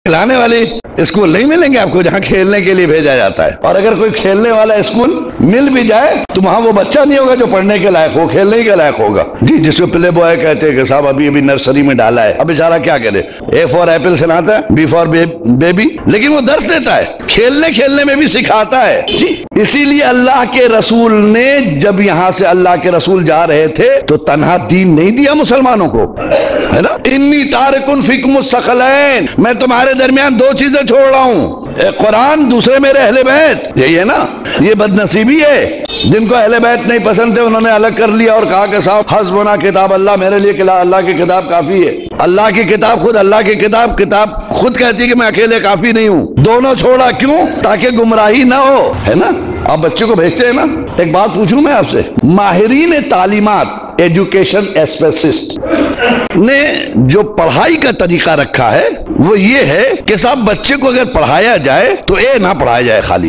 کھلانے والی اسکول نہیں ملیں گے آپ کو جہاں کھیلنے کے لیے بھیجا جاتا ہے، اور اگر کوئی کھیلنے والا اسکول مل بھی جائے تو وہاں وہ بچہ نہیں ہوگا جو پڑھنے کے لائق ہو، کھیلنے کے لائق ہوگا جی، جس کو پلے بوائے کہتے ہیں کہ صاحب ابھی نرسری میں ڈالا ہے، اب بیچارہ کیا کرے، اے فار ایپل سناتا ہے، بی فار بیبی، لیکن وہ درس دیتا ہے، کھیلنے میں بھی سکھاتا ہے جی۔ اسی لیے اللہ کے رسول نے جب یہاں سے اللہ کے رسول جا رہے تھے تو تنہا دین نہیں دیا مسلمانوں کو، ہے نا، انی تارکن فیکم الثقلین، میں تمہارے درمیان دو چیزیں چھوڑ رہا ہوں، ایک قرآن، دوسرے میرے اہل بیت۔ یہی ہے نا، یہ بد نصیبی ہے جن کو اہل بیت نہیں پسند تھے، انہوں نے الگ کر لیا اور کہا کہ صاحب حسبنا کتاب اللہ، میرے لیے اللہ کی کتاب کافی ہے۔ اللہ کی کتاب خود، اللہ کی کتاب خود کہتی ہے کہ میں اکیلے کافی نہیں ہوں، دونوں چھوڑا کیوں؟ تاکہ گمراہی نہ ہو، ہے نا۔ آپ بچے کو بھیجتے ہیں نا، ایک بات پوچھوں میں آپ سے، ماہرین تعلیمات، ایجوکیشن اسپیشلسٹ نے جو پڑھائی کا طریقہ رکھا ہے وہ یہ ہے کہ صاحب بچے کو اگر پڑھایا جائے تو اے نہ پڑھایا جائے، خالی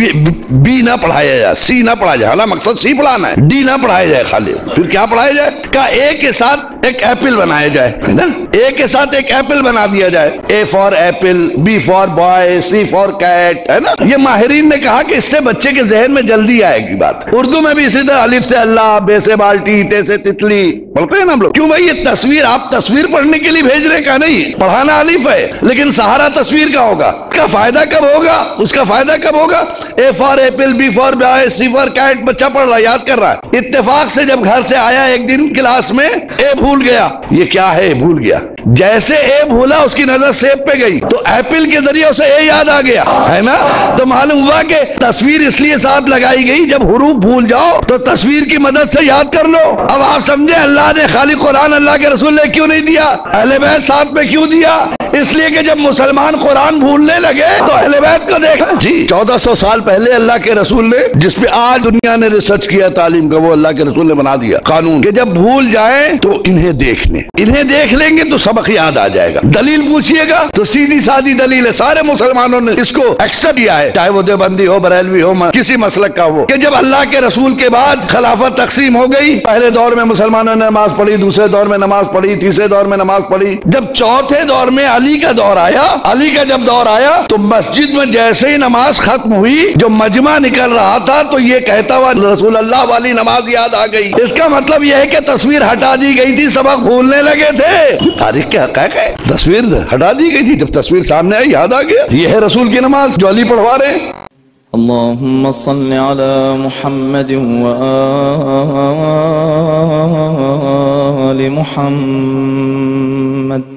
بی نہ پڑھایا جائے، سی نہ پڑھایا جائے، حالانکہ مقصد سی پڑھانا ہے، ڈی نہ پڑھایا جائے خالی، پھر کیا پڑھایا جائے؟ کہ اے کے ساتھ ایک ایپل بنایا جائے، ہے نا، اے کے ساتھ ایک ایپل بنا دیا جائے، A for apple, B for boy, C for cat, ہے نا۔ یہ ماہرین نے کہا کہ اس سے بچے کے ذہن میں جلدی آئے گی بات۔ اردو میں بھی اسی طرح الف سے اللہ، بے سے بالٹی، تے سے تتلی بولتے ہیں نا ہم لوگ، کیوں بھائی یہ تصویر آپ تصویر پڑھنے کے لیے بھیج رہے کا نہیں، پڑھانا الف ہے لیکن سہارا تصویر کا ہوگا، اس کا فائدہ کب ہوگا؟ اس کا فائدہ کب ہوگا؟ A for apple, B for boy, C for cat, بچہ پڑھ رہا ہے، یاد کر رہا ہے، اتفاق سے جب گھر سے آیا ایک دن کلاس میں اے بھول گیا، یہ کیا ہے بھول گیا، جیسے اے بھولا اس کی نظر سیب پہ گئی تو ایپل کے ذریعے اسے اے یاد آ گیا، ہے نا۔ تو معلوم ہوا کہ تصویر اس لیے ساتھ لگائی گئی، جب حروف بھول جاؤ تو تصویر کی مدد سے یاد کر لو۔ اب آپ سمجھے اللہ نے خالی قرآن اللہ کے رسول نے کیوں نہیں دیا، اہل بیت ساتھ میں کیوں دیا؟ اس لیے کہ جب مسلمان قرآن بھولنے لگے تو اہل بیت کو دیکھا جی 1400 سال پہلے اللہ کے رسول نے، جس پہ آج دنیا نے ریسرچ کیا تعلیم کا، وہ اللہ کے رسول نے بنا دیا قانون کہ جب بھول جائیں تو انہیں دیکھ لیں، انہیں دیکھ لیں گے تو سبق یاد آ جائے گا۔ دلیل پوچھئے گا تو سیدھی سادی دلیل ہے، سارے مسلمانوں نے اس کو ایکسپٹ کیا ہے، چاہے وہ دیوبندی ہو، بریلوی ہو، کسی مسلک کا ہو، کہ جب اللہ کے رسول کے بعد خلافت تقسیم ہو گئی، پہلے دور میں مسلمانوں نے نماز پڑھی، دوسرے دور میں نماز پڑھی، تیسرے دور میں نماز پڑھی، جب چوتھے دور میں علی کا دور آیا، علی کا جب دور آیا تو مسجد میں جیسے ہی نماز ختم ہوئی، جو مجمع نکل رہا تھا تو یہ کہتا ہوا رسول اللہ والی نماز یاد آ گئی۔ اس کا مطلب یہ ہے کہ تصویر ہٹا دی گئی تھی، سبق بھولنے لگے تھے، تاریخ کے حقائق ہے، تصویر ہٹا دی گئی تھی، جب تصویر سامنے آئی یاد آ گیا۔ یہ ہے رسول کی نماز جو علی پڑھوا رہے ہیں۔ اللهم صل على محمد وآل محمد